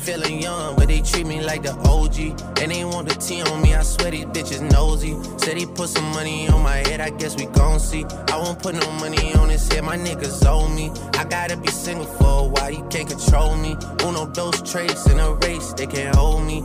feeling young, but they treat me like the OG. And they want the T on me, I swear these bitches nosy. Said he put some money on my head, I guess we gon' see. I won't put no money on his head, my niggas owe me. I gotta be single for a while, you can't control me. Uno, dos, trace in a race, they can't hold me.